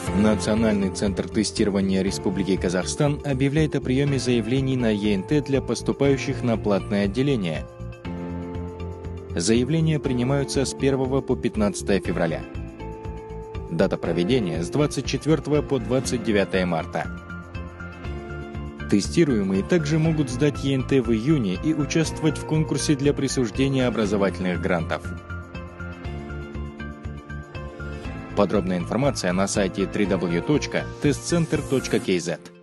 Национальный центр тестирования Республики Казахстан объявляет о приеме заявлений на ЕНТ для поступающих на платное отделение. Заявления принимаются с 1 по 15 февраля. Дата проведения с 24 по 29 марта. Тестируемые также могут сдать ЕНТ в июне и участвовать в конкурсе для присуждения образовательных грантов. Подробная информация на сайте www.testcenter.kz.